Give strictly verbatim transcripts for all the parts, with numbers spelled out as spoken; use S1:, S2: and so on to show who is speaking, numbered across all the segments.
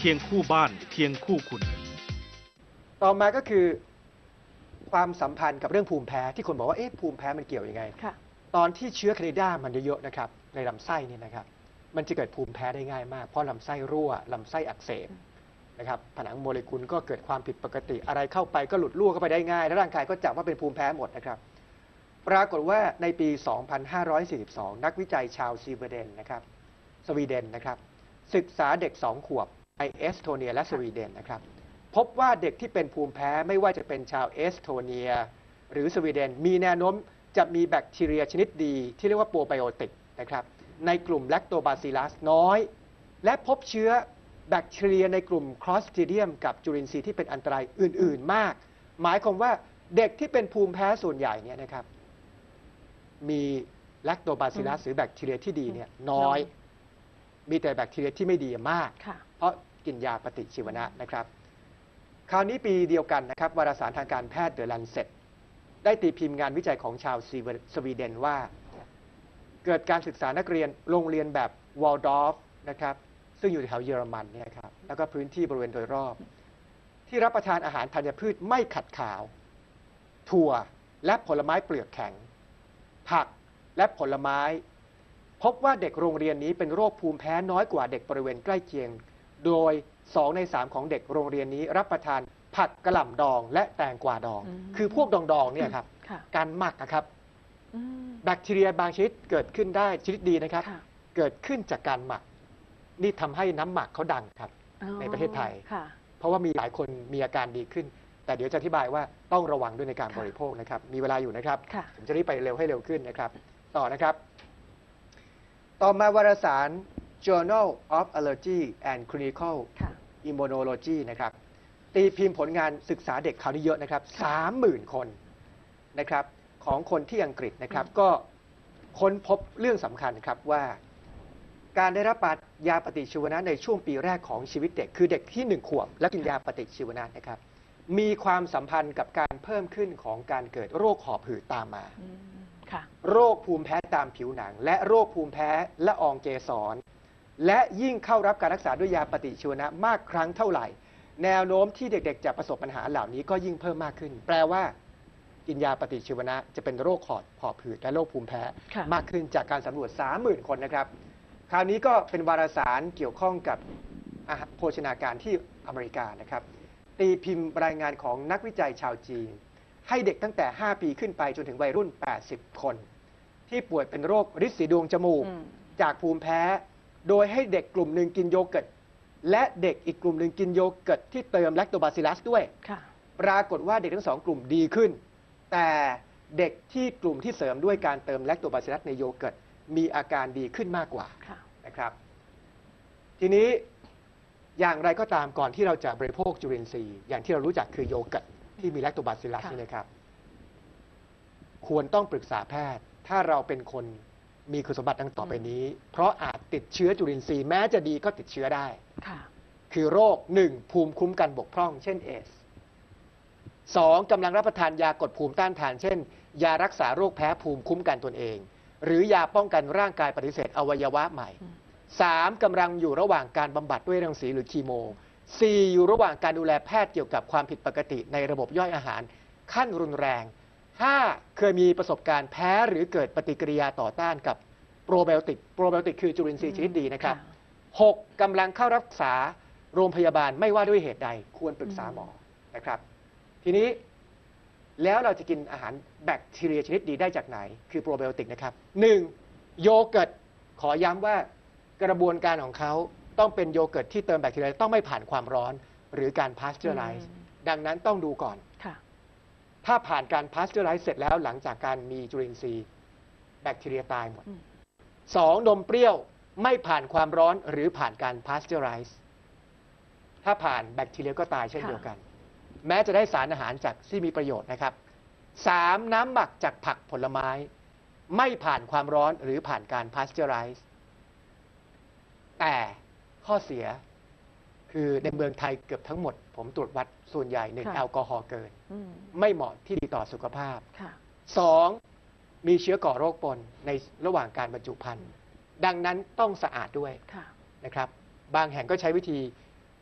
S1: คียงคู่บ้านเคียงคู่คุณ
S2: ต่อมาก็คือความสัมพันธ์กับเรื่องภูมิแพ้ที่คนบอกว่าเอ๊ะภูมิแพ้มันเกี่ยวยังไงตอนที่เชื้อแคนิดามันเยอะๆนะครับในลำไส้นี่นะครับมันจะเกิดภูมิแพ้ได้ง่ายมากเพราะลำไส้รั่วลำไส้อักเสบนะครับผนังโมเลกุลก็เกิดความผิดปกติอะไรเข้าไปก็หลุดรั่วเข้าไปได้ง่ายแล้วร่างกายก็จับว่าเป็นภูมิแพ้หมดนะครับปรากฏว่าในปี สองพันห้าร้อยสี่สิบสอง นักวิจัยชาวสวีเดนนะครับสวีเดนนะครับศึกษาเด็กสองขวบในเอสโตเนียและสวีเดนนะครับพบว่าเด็กที่เป็นภูมิแพ้ไม่ว่าจะเป็นชาวเอสโตเนียหรือสวีเดนมีแนวโน้มจะมีแบคทีเรียชนิดดีที่เรียกว่าโปรไบโอติกนะครับในกลุ่มแลคโตบาซิลัสน้อยและพบเชื้อแบคทีเรียในกลุ่มคลอสตริเดียมกับจุลินทรีย์ที่เป็นอันตรายอื่นๆมากหมายความว่าเด็กที่เป็นภูมิแพ้ส่วนใหญ่เนี่ยนะครับมีแลคโตบาซิลัสหรือแบคทีเรียที่ดีเนี่ยน้อยมีแต่แบคทีเรียที่ไม่ดีมากเพราะกินยาปฏิชีวนะนะครับคราวนี้ปีเดียวกันนะครับวารสารทางการแพทย์เดอะแลนเซ็ตได้ตีพิมพ์งานวิจัยของชาวสวีเดนว่าเกิดการศึกษานักเรียนโรงเรียนแบบวอลดอร์ฟนะครับซึ่งอยู่แถวเยอรมันเนี่ยครับแล้วก็พื้นที่บริเวณโดยรอบที่รับประทานอาหารธัญพืชไม่ขัดขาวถั่วและผลไม้เปลือกแข็งผักและผลไม้พบว่าเด็กโรงเรียนนี้เป็นโรคภูมิแพ้น้อยกว่าเด็กบริเวณใกล้เคียงโดยสองในสามของเด็กโรงเรียนนี้รับประทานผักกระหล่ำดองและแตงกวาดองคือพวกดองๆเนี่ยครับการหมักนะครับแบคทีเรียบางชนิดเกิดขึ้นได้ชนิดดีนะครับเกิดขึ้นจากการหมักนี่ทำให้น้ำหมักเขาดังครับในประเทศไทยเพราะว่ามีหลายคนมีอาการดีขึ้นแต่เดี๋ยวจะอธิบายว่าต้องระวังด้วยในการบริโภคนะครับมีเวลาอยู่นะครับผมจะรีบไปเร็วให้เร็วขึ้นนะครับต่อนะครับต่อมาวารสาร Journal of Allergy and Clinical Immunology นะครับตีพิมพ์ผลงานศึกษาเด็กคราวนี้เยอะนะครับ สามหมื่น คนนะครับของคนที่อังกฤษนะครับก็ค้นพบเรื่องสำคัญครับว่าการได้รับยาปฏิชีวนะในช่วงปีแรกของชีวิตเด็กคือเด็กที่หนึ่งขวบและกินยาปฏิชีวนะนะครับมีความสัมพันธ์กับการเพิ่มขึ้นของการเกิดโรคหอบหืดตามมาโรคภูมิแพ้ตามผิวหนังและโรคภูมิแพ้ละอองเกสรและยิ่งเข้ารับการรักษาด้วยยาปฏิชีวนะมากครั้งเท่าไหร่แนวโน้มที่เด็กๆจะประสบปัญหาเหล่านี้ก็ยิ่งเพิ่มมากขึ้นแปลว่ากินยาปฏิชีวนะจะเป็นโรคหอบหอบหืดและโรคภูมิแพ้มากขึ้นจากการสำรวจ สามหมื่น คนนะครับคราวนี้ก็เป็นวารสารเกี่ยวข้องกับโภชนาการที่อเมริกานะครับตีพิมพ์รายงานของนักวิจัยชาวจีนให้เด็กตั้งแต่ห้าปีขึ้นไปจนถึงวัยรุ่นแปดสิบคนที่ป่วยเป็นโรคริดสีดวงจมูกจากภูมิแพ้โดยให้เด็กกลุ่มหนึ่งกินโยเกิร์ตและเด็กอีกกลุ่มหนึ่งกินโยเกิร์ตที่เติมแลคโตบาซิลัสด้วยปรากฏว่าเด็กทั้งสองกลุ่มดีขึ้นแต่เด็กที่กลุ่มที่เสริมด้วยการเติมแลคโตบาซิลัสในโยเกิร์ตมีอาการดีขึ้นมากกว่านะครับทีนี้อย่างไรก็ตามก่อนที่เราจะบริโภคจุลินทรีย์อย่างที่เรารู้จักคือโยเกิร์ตที่มีแลคโตบาซิลัสนี่นะครับควรต้องปรึกษาแพทย์ถ้าเราเป็นคนมีคุณสมบัติดังต่อไปนี้เพราะอาจติดเชื้อจุลินทรีย์แม้จะดีก็ติดเชื้อได้คือโรคหนึ่งภูมิคุ้มกันบกพร่องเช่นเอสสองกำลังรับประทานยากดภูมิต้านทานเช่นยารักษาโรคแพ้ภูมิคุ้มกันตนเองหรือยาป้องกันร่างกายปฏิเสธอวัยวะใหม่สามกำลังอยู่ระหว่างการบำบัดด้วยรังสีหรือคีโมสี่อยู่ระหว่างการดูแลแพทย์เกี่ยวกับความผิดปกติในระบบย่อยอาหารขั้นรุนแรงห้าเคยมีประสบการณ์แพ้หรือเกิดปฏิกิริยาต่อต้านกับโปรไบโอติกโปรไบโอติกคือจุลินทรีย์ชนิดดีนะครับหกกำลังเข้ารักษาโรงพยาบาลไม่ว่าด้วยเหตุใดควรปรึกษาหมอนะครับทีนี้แล้วเราจะกินอาหารแบคทีเรียชนิดดีได้จากไหนคือโปรไบโอติกนะครับหนึ่งโยเกิร์ตขอย้ำว่ากระบวนการของเขาต้องเป็นโยเกิร์ตที่เติมแบคทีเรียต้องไม่ผ่านความร้อนหรือการพาสเจอร์ไลซ์ดังนั้นต้องดูก่อนถ้าผ่านการพาสเจอร์ไลซ์เสร็จแล้วหลังจากการมีจุลินทรีย์แบคทีเรียตายหมดสองนมเปรี้ยวไม่ผ่านความร้อนหรือผ่านการพาสเจอร์ไลซ์ถ้าผ่านแบคทีเรียก็ตายเช่นเดียวกันแม้จะได้สารอาหารจากที่มีประโยชน์นะครับสามน้ำหมักจากผักผลไม้ไม่ผ่านความร้อนหรือผ่านการพาสเจอร์ไลซ์แต่ข้อเสียคือในเมืองไทยเกือบทั้งหมดผมตรวจวัดส่วนใหญ่หนึ่งแอลกอฮอล์เกินไม่เหมาะที่ดีต่อสุขภาพสองมีเชื้อก่อโรคปนในระหว่างการบรรจุภัณฑ์ดังนั้นต้องสะอาดด้วยนะครับบางแห่งก็ใช้วิธี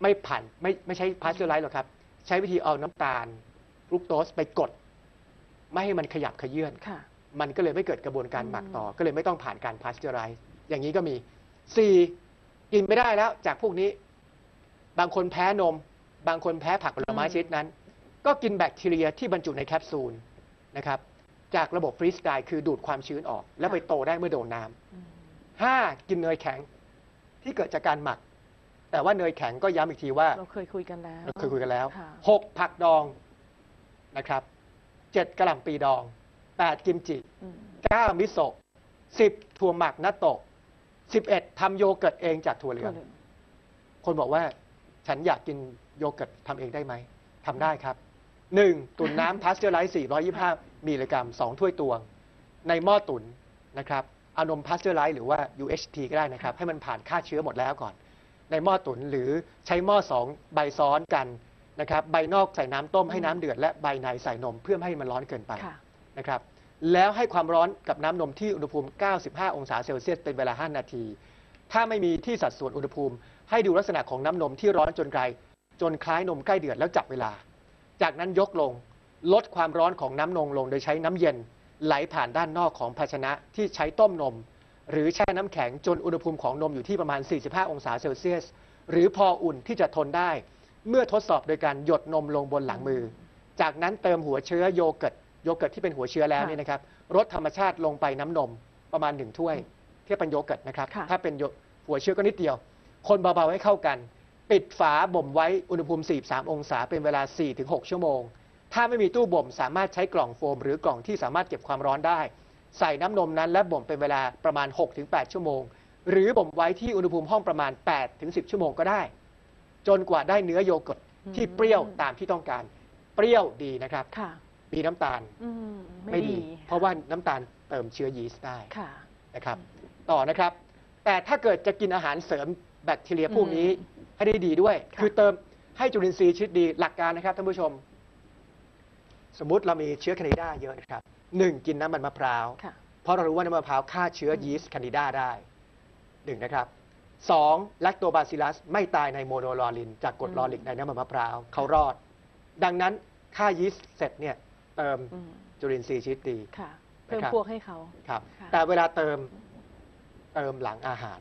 S2: ไม่ผ่านไม่ไม่ใช่พาสเจอร์ไลซ์หรอกครับใช้วิธีเอาน้ำตาลฟรุกโตสไปกดไม่ให้มันขยับขยื่นมันก็เลยไม่เกิดกระบวนการหมักต่อก็เลยไม่ต้องผ่านการพาสเจอร์ไลซ์อย่างนี้ก็มีสี่กินไม่ได้แล้วจากพวกนี้บางคนแพ้นมบางคนแพ้ผักผลไม้ชนิดนั้นก็กินแบคทีเรียที่บรรจุในแคปซูลนะครับจากระบบฟรีสไตล์คือดูดความชื้นออกแล้วไปโตได้เมื่อโดนน้ำห้ากินเนยแข็งที่เกิดจากการหมักแต่ว่าเนยแข็งก็ย้ำอีกทีว่า
S3: เราเคยคุยกันแล้ว
S2: เราเคยคุยกันแล้วหกผักดองนะครับเจ็ดกะหล่ำปีดองแปดกิมจิเก้ามิโซะสิบถั่วหมักนัตโตะสิบเอ็ดทำโยเกิร์ตเองจากถั่วเหลืองคนบอกว่าฉันอยากกินโยเกิร์ตทำเองได้ไหมทำได้ครับหนึ่งตุ่นน้ำพาสเจอร์ไลซ์สี่ร้อยยี่สิบห้ามิลลิกรัมสองถ้วยตวงในหม้อตุ๋นนะครับเอานมพาสเจอร์ไลซ์หรือว่า ยู เอช ที ก็ได้นะครับให้มันผ่านฆ่าเชื้อหมดแล้วก่อนในหม้อตุ๋นหรือใช้หม้อสองใบซ้อนกันนะครับใบนอกใส่น้ำต้มให้น้ำเดือดและใบในใส่นมเพื่อไม่ให้มันร้อนเกินไปนะครับแล้วให้ความร้อนกับน้ำนมที่อุณหภูมิเก้าสิบห้าองศาเซลเซียสเป็นเวลาห้านาทีถ้าไม่มีที่สัดส่วนอุณหภูมิให้ดูลักษณะของน้ำนมที่ร้อนจนไกลจนคล้ายนมใกล้เดือดแล้วจับเวลาจากนั้นยกลงลดความร้อนของน้ำนมลงโดยใช้น้ำเย็นไหลผ่านด้านนอกของภาชนะที่ใช้ต้มนมหรือแช่น้ำแข็งจนอุณหภูมิของนมอยู่ที่ประมาณสี่สิบห้าองศาเซลเซียสหรือพออุ่นที่จะทนได้เมื่อทดสอบโดยการหยดนมลงบนหลังมือจากนั้นเติมหัวเชื้อโยเกิร์ตโยเกิร์ตที่เป็นหัวเชื้อแล้วนี่นะครับรสธรรมชาติลงไปน้ำนมประมาณหนึ่งถ้วยเทียบเป็นโยเกิร์ตนะครับถ้าเป็นหัวเชื้อก็นิดเดียวคนเบาๆให้เข้ากันปิดฝาบ่มไว้อุณหภูมิสี่สิบสามองศาเป็นเวลา สี่ถึงหก ชั่วโมงถ้าไม่มีตู้บ่มสามารถใช้กล่องโฟมหรือกล่องที่สามารถเก็บความร้อนได้ใส่น้ำนมนั้นและบ่มเป็นเวลาประมาณ หกถึงแปด ชั่วโมงหรือบ่มไว้ที่อุณหภูมิห้องประมาณ แปดถึงสิบ ชั่วโมงก็ได้จนกว่าได้เนื้อโยเกิร์ตที่เปรี้ยวตามที่ต้องการเปรี้ยวดีนะครับมีน้ำตาลไม่ดีเพราะว่าน้ำตาลเติมเชื้อยีสต์ได้นะครับต่อนะครับแต่ถ้าเกิดจะกินอาหารเสริมแบคทีเรียพวกนี้ให้ได้ดีด้วยคือเติมให้จุลินทรีย์ชนิดดีหลักการนะครับท่านผู้ชมสมมุติเรามีเชื้อแคนิดาเยอะนะครับหนึ่งกินน้ำมันมะพร้าวเพราะเรารู้ว่าน้ำมะพร้าวฆ่าเชื้อยีสต์แคนิดาได้หนึ่งนะครับสองแลคโตบาซิลลัสไม่ตายในโมโนลอรินจากกรดลอริกในน้ำมันมะพร้าวเขารอดดังนั้นฆ่ายีสต์เสร็จเนี่ยเติมจุลินทรีย์ชนิดดี
S3: เพิ่มพวกให้เขา
S2: ครับแต่เวลาเติมเติมหลังอาหาร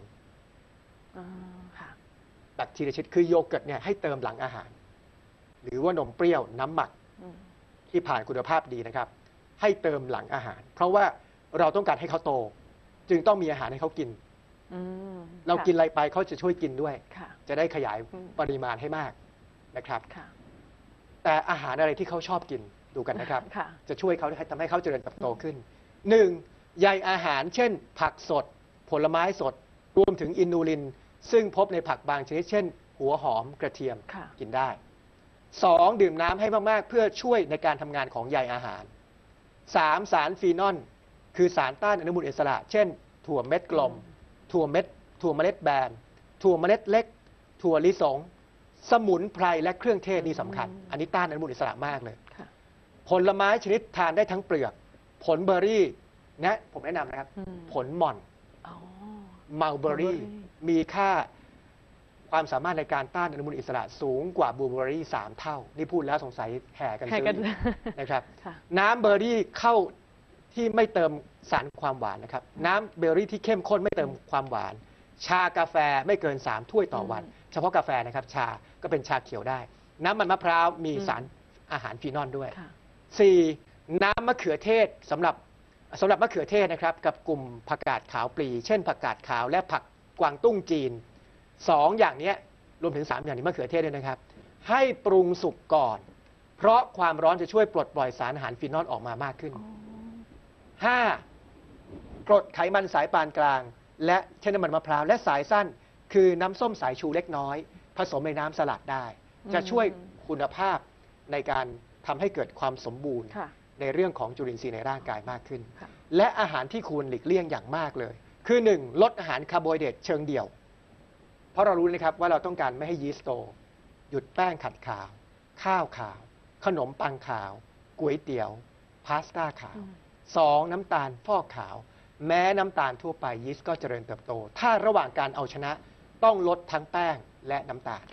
S2: แบคทีเรียชนิดคือโยเกิร์ตเนี่ยให้เติมหลังอาหารหรือว่านมเปรี้ยวน้ำหมักที่ผ่านคุณภาพดีนะครับให้เติมหลังอาหารเพราะว่าเราต้องการให้เขาโตจึงต้องมีอาหารให้เขากินเรากินอะไรไปเขาจะช่วยกินด้วยจะได้ขยายปริมาณให้มากนะครับแต่อาหารอะไรที่เขาชอบกินดูกันนะครับจะช่วยเขาทำให้เขาเจริญเติบโตขึ้นหนึ่งใยอาหารเช่นผักสดผลไม้สดรวมถึงอินูลินซึ่งพบในผักบางชนิดเช่นหัวหอมกระเทียมกินได้สองดื่มน้ำให้มากๆเพื่อช่วยในการทำงานของใยอาหารสามสารฟีนอลคือสารต้านอนุมูลอิสระเช่นถั่วเม็ดกลมถั่วเม็ดถั่วเมล็ดแบนถั่วเมล็ดเล็กถั่วลิสงสมุนไพรและเครื่องเทศนี่สำคัญอันนี้ต้านอนุมูลอิสระมากเลยผลไม้ชนิดทานได้ทั้งเปลือกผลเบอร์รี่นะผมแนะนำนะครับผลหม่อนมัลเบอร์รี่มีค่าความสามารถในการต้านอนุมูลอิสระสูงกว่าบลูเบอร์รี่สามเท่านี่พูดแล้วสงสัยแห่กันซื้อนะครับน้ำเบอร์รี่เข้าที่ไม่เติมสารความหวานนะครับน้ำเบอร์รี่ที่เข้มข้นไม่เติมความหวานชากาแฟไม่เกินสามถ้วยต่อวันเฉพาะกาแฟนะครับชาก็เป็นชาเขียวได้น้ำมันมะพร้าวมีสารอาหารฟีนอลด้วยสี่น้ำมะเขือเทศสำหรับสำหรับมะเขือเทศนะครับกับกลุ่มผักกาดขาวปลีเช่นผักกาดขาวและผักกวางตุ้งจีนสองอย่างนี้รวมถึงสามอย่างนี้มะเขือเทศด้วยนะครับให้ปรุงสุกก่อนเพราะความร้อนจะช่วยปลดปล่อยสารอาหารฟีนอลออกมามากขึ้นห้ากรดไขมันสายปานกลางและเช่นน้ำมันมะพร้าวและสายสั้นคือน้ำส้มสายชูเล็กน้อยผสมในน้ำสลัดได้จะช่วยคุณภาพในการทำให้เกิดความสมบูรณ์ในเรื่องของจุลินทรีย์ในร่างกายมากขึ้นและอาหารที่ควรหลีกเลี่ยงอย่างมากเลยคือหนึ่งลดอาหารคาร์โบไฮเดรตเชิงเดี่ยวเพราะเรารู้นะครับว่าเราต้องการไม่ให้ยีสต์โตหยุดแป้งขัดขาวข้าวขาวขนมปังขาวก๋วยเตี๋ยวพาสต้าขาวสองน้ำตาลฟอกขาวแม้น้ำตาลทั่วไปยีสต์ก็เจริญเติบโตถ้าระหว่างการเอาชนะต้องลดทั้งแป้งและน้ำตาล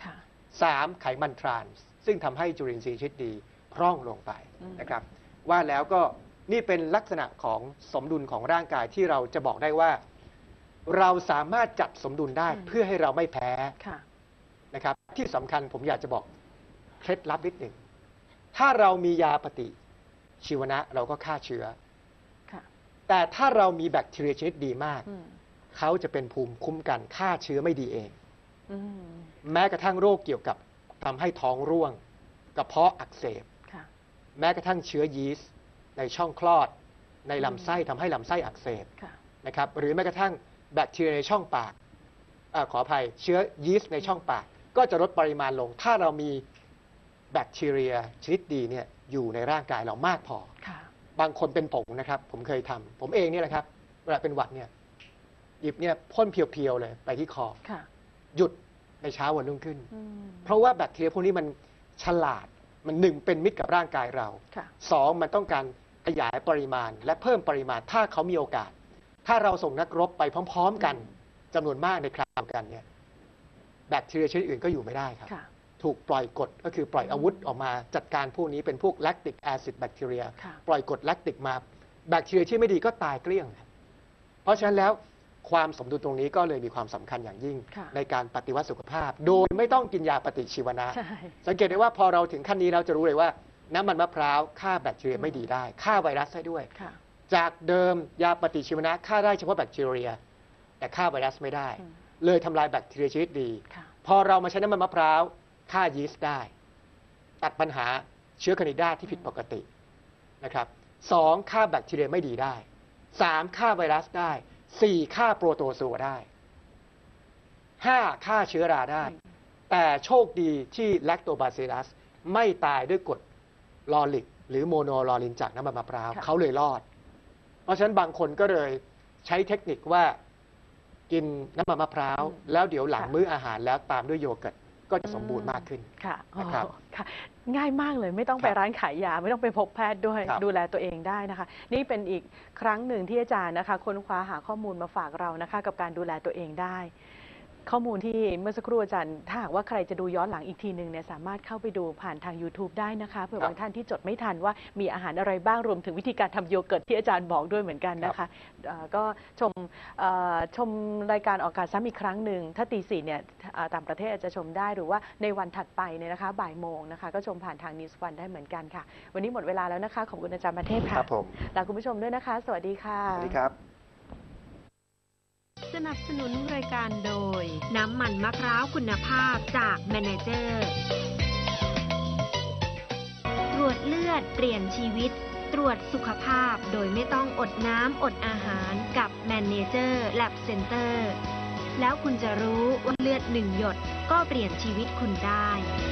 S2: สามไขมันทรานส์ซึ่งทำให้จุลินทรีย์ชนิดดีพร่องลงไปนะครับว่าแล้วก็นี่เป็นลักษณะของสมดุลของร่างกายที่เราจะบอกได้ว่า เราสามารถจัดสมดุลได้เพื่อให้เราไม่แพ้นะครับที่สำคัญผมอยากจะบอกเคล็ดลับนิดหนึ่งถ้าเรามียาปฏิชีวนะเราก็ฆ่าเชื้อแต่ถ้าเรามีแบคทีเรียชนิดดีมากเขาจะเป็นภูมิคุ้มกันฆ่าเชื้อไม่ดีเองแม้กระทั่งโรคเกี่ยวกับทำให้ท้องร่วงกระเพาะอักเสบแม้กระทั่งเชื้อยีสต์ในช่องคลอดในลำไส้ทำให้ลำไส้อักเสบนะครับหรือแม้กระทั่งแบคทีเรียในช่องปากอขออภัยเชื้อยีสต์ในช่องปากก็จะลดปริมาณลงถ้าเรามีแบคทีเรียชนิดดีเนี่ยอยู่ในร่างกายเรามากพอบางคนเป็นผงนะครับผมเคยทำผมเองเนี่ยแหละครับเวลาเป็นหวัดเนี่ยหยิบเนี่ยพ่นเพียวๆเลยไปที่คอหยุดในเช้าวันรุ่งขึ้นเพราะว่าแบคทีเรียพวกนี้มันฉลาดมันหนึ่งเป็นมิตรกับร่างกายเราสองมันต้องการขยายปริมาณและเพิ่มปริมาณถ้าเขามีโอกาสถ้าเราส่งนักรบไปพร้อมๆกันจำนวนมากในคราวกันเนี่ยแบคทีเรียชนิดอื่นก็อยู่ไม่ได้ครับถูกปล่อยกรดก็คือปล่อยอาวุธออกมาจัดการพวกนี้เป็นพวกแลคติกแอซิดแบคทีเรียปล่อยกรดแลคติกมาแบคทีเรียที่ไม่ดีก็ตายเกลี้ยงเพราะฉะนั้นแล้วความสมดุลตรงนี้ก็เลยมีความสำคัญอย่างยิ่งในการปฏิวัติสุขภาพโดยไม่ต้องกินยาปฏิชีวนะสังเกตได้ว่าพอเราถึงขั้นนี้เราจะรู้เลยว่าน้ำมันมะพร้าวฆ่าแบคทีเรียไม่ดีได้ฆ่าไวรัสได้ด้วยจากเดิมยาปฏิชีวนะฆ่าได้เฉพาะแบคทีเรียแต่ฆ่าไวรัสไม่ได้เลยทำลายแบคทีเรียชนิดดีพอเรามาใช้น้ำมันมะพร้าวฆ่ายีสต์ได้ตัดปัญหาเชื้อแคนิดาที่ผิดปกตินะครับสองฆ่าแบคทีเรียไม่ดีได้สามฆ่าไวรัสได้สี่ฆ่าโปรโตซัวได้ห้าฆ่าเชื้อราได้แต่โชคดีที่แลคโตบาซิลลัสไม่ตายด้วยกรดลอริกหรือโมโนลอรินจากน้ำมันมะพร้าวเขาเลยรอดเพราะฉะนั้นบางคนก็เลยใช้เทคนิคว่ากินน้ำมันมะพร้าวแล้วเดี๋ยวหลังมื้ออาหารแล้วตามด้วยโยเกิร์ตก็จะสมบูรณ์มากขึ้นค่ะนะครับ
S3: ง่ายมากเลยไม่ต้องไปร้านขายยาไม่ต้องไปพบแพทย์ด้วยดูแลตัวเองได้นะคะนี่เป็นอีกครั้งหนึ่งที่อาจารย์นะคะค้นคว้าหาข้อมูลมาฝากเรานะคะกับการดูแลตัวเองได้ข้อมูลที่เมื่อสักครู่อาจารย์ถ้าหากว่าใครจะดูย้อนหลังอีกทีหนึ่งเนี่ยสามารถเข้าไปดูผ่านทาง YouTube ได้นะคะเผื่อบางท่านที่จดไม่ทันว่ามีอาหารอะไรบ้างรวมถึงวิธีการทำโยเกิร์ตที่อาจารย์บอกด้วยเหมือนกันนะคะก็ชมชมรายการออกอากาศซ้ำอีกครั้งหนึ่งถ้าตีสี่เนี่ยต่างประเทศอาจจะชมได้หรือว่าในวันถัดไปเนี่ยนะคะบ่ายโมงนะคะก็ชมผ่านทาง News วันได้เหมือนกันค่ะวันนี้หมดเวลาแล้วนะคะขอบคุณอาจารย์ประเทศค่ะ
S2: ครับผม
S3: ลาคุณผู้ชมด้วยนะคะสวัสดีค่ะ
S2: สวัสดีครับ
S4: สนับสนุนรายการโดยน้ำมันมะพร้าวคุณภาพจากแมเนเจอร์ตรวจเลือดเปลี่ยนชีวิตตรวจสุขภาพโดยไม่ต้องอดน้ำอดอาหารกับแมเนเจอร์แลบเซ็นเตอร์แล้วคุณจะรู้ว่าเลือดหนึ่งหยดก็เปลี่ยนชีวิตคุณได้